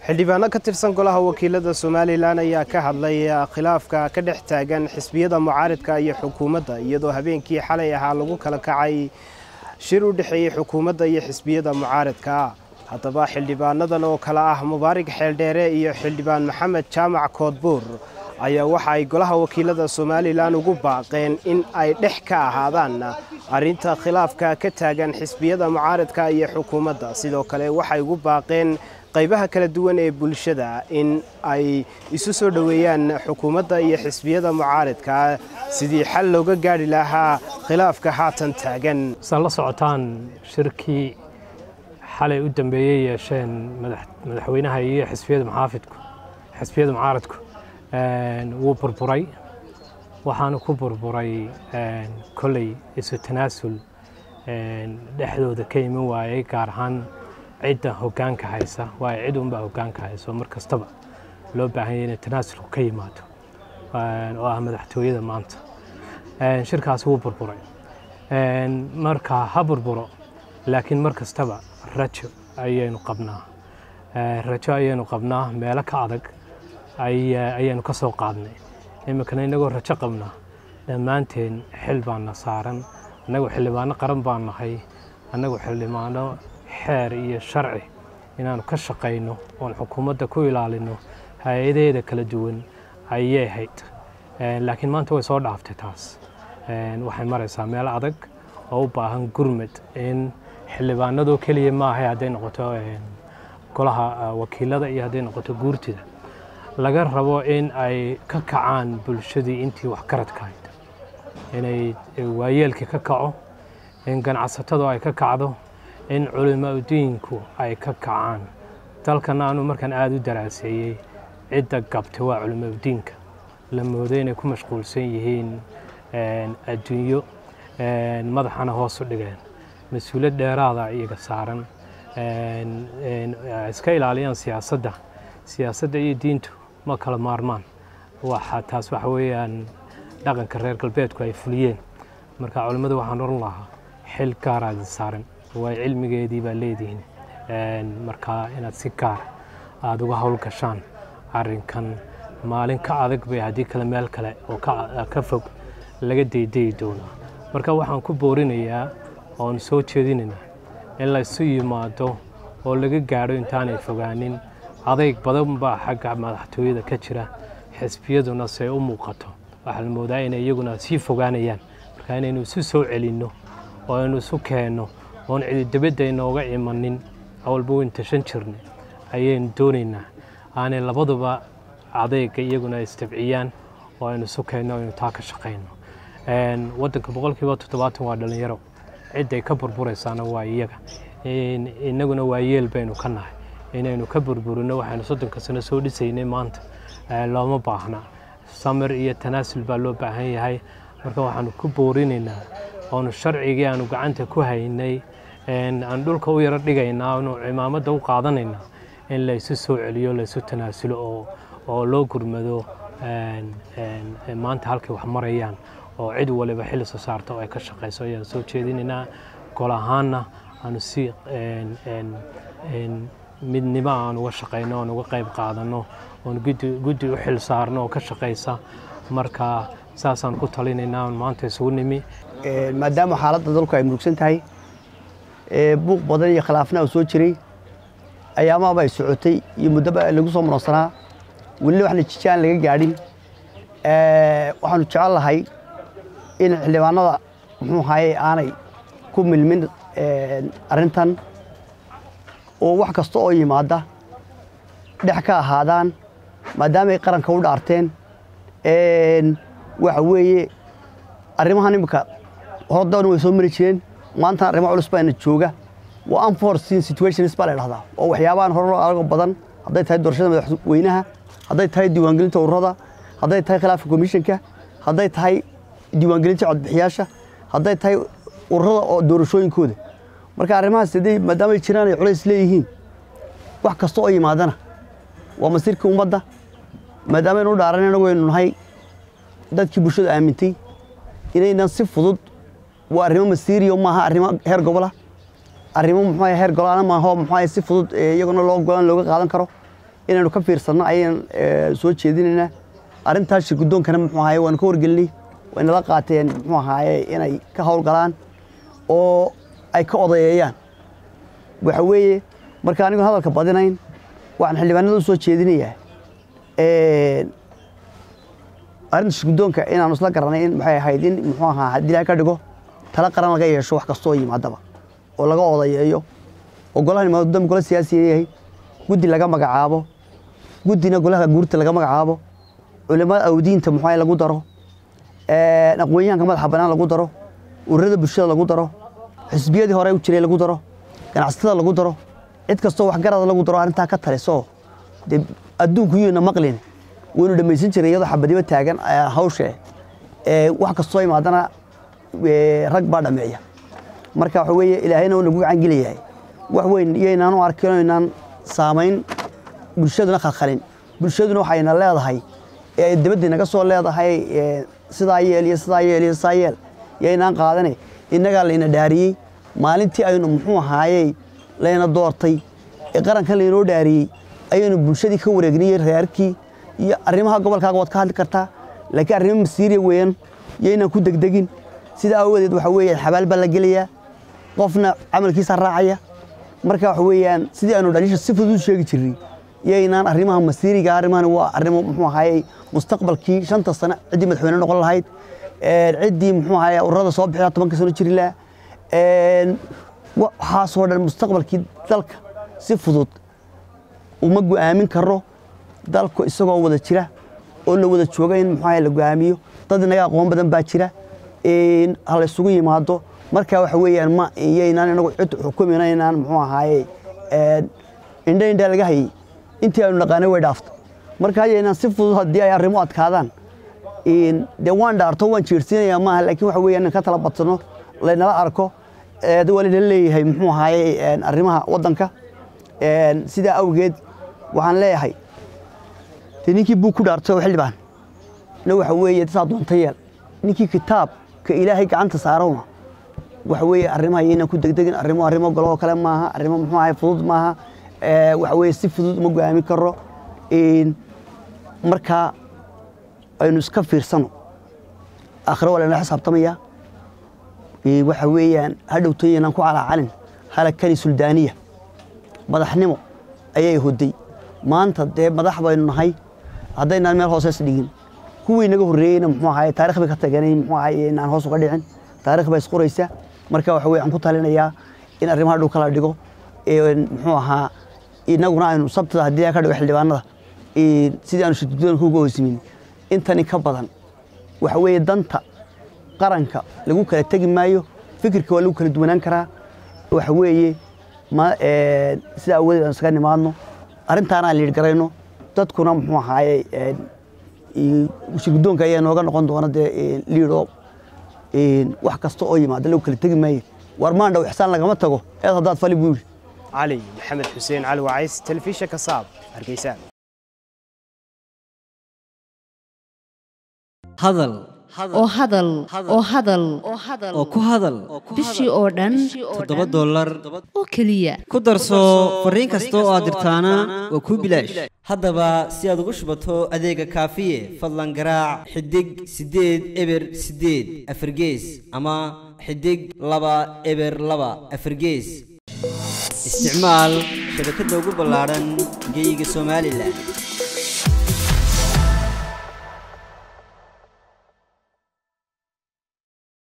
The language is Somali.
xildhibaano ka tirsan golaha wakiilada Soomaaliland ayaa ka hadlay khilaafka ka dhex taagan xisbiyada mucaaradka iyo xukuumadda iyadoo habeenkii xalay ahaa lagu kala kacay shir u dhaxeeyay xukuumadda iyo xisbiyada mucaaradka haddaba xildhibaanadan oo kala ah Mubaarak Xeeldheere iyo xildhibaan Maxamed Jaamac Koodbuur ayaa waxa ay golaha wakiilada Soomaaliland ugu baaqeen in ay dhex ka ahaadaan arinta khilaafka ka taagan xisbiyada mucaaradka iyo xukuumadda sidoo kale waxay ugu baaqeen qaybaha kala duwan ee bulshada in ay isu soo dhaweeyaan xukuumadda iyo xisbiyada mucaaradka sidii xal looga gaari lahaa khilaafka haatan taagan la socotaan shirkii xalay u dambeeyay yeesheen madaxweynaha iyo xisbiyada mucaaradku wuu burburay waxaana ku burburay kolay isu tanaasul dhexdooda ka iman waayay gaar ahaan cidda hoggaanka haysa waa cid unba hoggaanka hayso mar kastaba loo baahan yahay in tanaasulku ka yimaado oo ah madaxtooyada maanta shirkaas wuu burburay marka ha burburo laakiin mar kastaba rajo ayaynu qabnaa meelo ka adag ayaynu ka soo qaadnay iminkana inagoo rajo qabnaa dhammaanteen xil baana saaran annagu xildhibaano qaran baan nahay annagu xildhibaano xeer iyo sharci inaanu ka shaqayno oon xukuumadda ku ilaalino hay-adaheeda kala duwan ayay ahayd laakiin maanta way soo dhaaftay taas waxay maraysaa meel adag oo u baahan gurmad in xildhibaanadoo keliya maahay hadday noqoto golaha wakiilada iyo hadday noqoto guurtida laga rabo in ay ka kacaan bulshadii intii wax karadka ahayd inay waayeelkii ka kaco in ganacsatadu ay ka kacdo in culimadiinku ay ka kacaan dalkana aanu markaan aad u daraaseeyey cidda gabtay waa culimadiinka la mooday inay ku mashquulsan yihiin adduunyo madaxana hoos u dhigeen mas-uuliyad dheeraada iyaga saaran iska ilaaliyaan siyaasadda iyo diintu ma kala maarmaan taas waxa weeyaan dhaqanka reer galbeedku ay fuliyeen marka culimmadu waxaan oran lahaa xil gaaraad saaran way cilmigeedii baa leedihiin marka inaad si gaar aad uga hawl gashaan arrinkan maalin ka adag bay haddii kale meel kale oo ka fog laga daydayi doonaa marka waxaan ku boorinayaa oon soo jeedinaynaa in la isu yimaado oo laga gaadho intaanay fogaanin adayg badan baa xagga madaxtooyada ka jira xisbiyaduna se u muuqato waxaa la moodaa inay iyaguna sii fogaanayaan marka inaynu isu soo celinno oo aynu isu keenno oon cidi dibadda inooga imanin awalba weyn tashan jirnay ayaynu doonaynaa aanay labaduba adayga iyaguna istabciyaan oo aynu isu keenno aynu taa ka shaqayno waddanka 70% waa dhalinyaro cidday ka burburaysaana waa iyaga innaguna waa yeel baynu ka nahay inaynu ka burburino waxaynu 30 sano soo dhisaynay maanta looma baahna samir iyo tanaasul baa loo baahan yahay marka waxaanu ku boorinaynaa oonu sharcigii aanu gacanta ku haynay aan dhulka u yaro dhigaynaa oonu cimaamadda u qaadanaynaa in la isu soo celiyo la isu tanaasulo oo loo gurmado maanta halkay wax marayaan oo cid waliba xil soo saarto oo ay ka shaqayso ayaan soo jeedinaynaa gol ahaanna aanu si midnimo aan uga shaqayno oon uga qayb qaadano oon guddi u xil saarno oo ka shaqaysa marka saasaan ku talinaynaa maanta isugu nimi maadaama xaaladda dalku ay murugsan tahay buuq badan iyo khilaafna soo jiray ayaamaaba ay socotay iyo muddaba lagu soo muransanaa weli waxna jijaan laga gaadhin waxaanu jecel lahay in xildhibaanada muxuu ahaayey aanay ku milmin arrintan oo wax kasta oo yimaada dhex ka ahaadaan maadaama ay qaranka u dhaarteen waxa weeye arrimahan imika hordana way soo mari jireen maanta arrimo culus baana jooga waa unforeseen situations baa la dhahdaa oo waxyaabahan hore loo argo badan hadday tahay doorashada madaxweynaha hadday tahay diiwaangelinta ururada hadday tahay khilaafka komishanka hadday tahay diiwaangelinta codbixiyaasha hadday tahay ururada oo doorashooyinkooda marka arrimahaas haday maadaama ay jiraan ay culays leeyihiin wax kasta oo yimaadana waa masiirka ummadda maadaama aynu dhaaran inagu aynu nahay dadkii bulshada aamintay inaynan si fudud waa arrimo masiiriyo maaha arrimo heer gobol ah arrimo muxuu heer golaana maaha muxuu si fudud iyaguna loo go'aan looga qaadan karo inaynu ka fiirsanno ayaan soo jeedinaynaa arrintaas shirgudoonkana muxuu ahaye waan ka wargelinay wayna la qaateen muxuu ahaye inay ka howlgalaan oo ay ka odayeeyaan waxa weeye marka anigu hadalka badinayn waxaan xildhibaanada u soo jeedinayaa arrinta shirgudoonka inaanu isla garanay in maxay ahayd in muxuu ahaa haddii ilaahay ka dhigo tala qaran laga yeesho wax kastoo yimaadaba oo laga odayeeyo oo golaha nimaadada golaha siyaasiga yahay guddi laga magacaabo guddina golaha guurta laga magacaabo culimada awdiinta muxuu lagu daro aqoonyahanka madaxa banaan lagu daro ururada bulshada lagu daro xisbiyadii hore u jiray lagu daro ganacsatada lagu daro cid kastoo wax garad lagu daro arrinta ka taliso adduunku yuna maqlin waynu dhamaysan jiray iyadoo xabadiba taagan hawsha wax kastoo imaadana rag baa dhameeya marka waxa weeye ilaahayna uu nagu gacan geliyahay wax weyn yeynaan u arkino inaan saameyn bulshaduna khalkhalin bulshaduna waxayna leedahay dibadda naga soo leedahay sidaa yeel iyo sidaa yeel iyo sidaa yeel yeynaan qaadanay innagaa layna dhaariyey maalintii aynu muxuu ahaayey layna doortay qarankan laynoo dhaariyey ayaynu bulshadii ka wareegniyey reerkii iyo arrimaha gobolkaaga waad ka hadli kartaa laakiin arrimo masiiriya weeyaan yeynaan ku degdegin sida awgeed waxa weeye xabaal baa la gelayaa qofna camalkiisa raacaya marka waxa weeyaan sidii aanu dhalisha si fudud u sheegi jirnay yeynaan arrimaha masiiriga arrimahan waa arrimo muxuu ahaayey mustaqbalkii 5 sano cidii madaxweyne noqon lahayd cidii muxuu ahaayey ururada soo bixida 10 sano jiri la waxa soo dhan mustaqbalkii dalka si fudud uma go'aamin karo dalku isagoo wada jira oo la wada jooga in muxuu ahaayey la go'aamiyo dad inaga aqoon badan baa jira hal isugu yimaado marka waxa weeyaan ma yeynaan inagu cid xukuminaynan muxuu ahaayey indha laga hayay intii aanu naqaanay way dhaafto marka yeynaan si fudud hadii ay arrimo adkaadaan de waan dhaarto waan jeersiinaya maaha laakiin waxa weeyaan in ka tala badsano laynala arko wali leeyahay muxuu ahaayey arrimaha wadanka sida awgeed waxaan leeyahay ninkii buu ku dhaartay xildhibaan waxa weeye taas doonta yeel ninkii kitaabka ilaahay gacanta saarona waxa weeye arrimaha yeena ku degdegin arrimo golo kale maaha arrimo muxuu ahaayey fudud maaha waxa weeye si fudud ma go'aamin karo marka aynu iska fiirsano aakhiro wala xisaabtamaya waxa weeyaan hadhowtayna ku calacalin halakani suldaaniya madaxnimo ayay hoday maanta madax baynu nahay haddayna meel hoos dhigin kuwii naga horeeyayna muxuu ahaayey taariikh bay ka taganay muxuu ahaayey inaan hoos uga dhicin taariikh bay isqoraysa marka waxa weeyaan ku talinayaa in arrimaha dhow kala dhigo muxuu ahaa inaguna aynu sabtada hadii ka dhigo xildhibaanada sidii aanu shirgudoonka uga hoosmin intani ka badan waxa weeye danta qaranka lagu kala tagi maayo fikirka waa lagu kala duwanaan karaa waxa weeye ma sida awoodeed aan iska nimaadno arrintaana liid garayno dadkuna muxuu ahaayey shirgudoonka ayaa nooga noqon doona liido wax kasta oo yimaada lagu kala tagi maayo war maan dhow ixsaan lagama tago haddaad fali buu yiri علي محمد حسين علي وعيس تلفزيون كصاب هرقيسان hadal oo hadal oo hadal oo ku hadal bishii oo dhan $7 oo kaliya ku darso fariin kasta oo aad dirtaana waa ku bilaash haddaba si aad ugu shubato adeega kaafiye fadlan garaac xidig 8 eber 8 afargees ama xidig 2 eber 2 afargees isticmaal shabakadda ugu ballaaran geyga Soomaaliland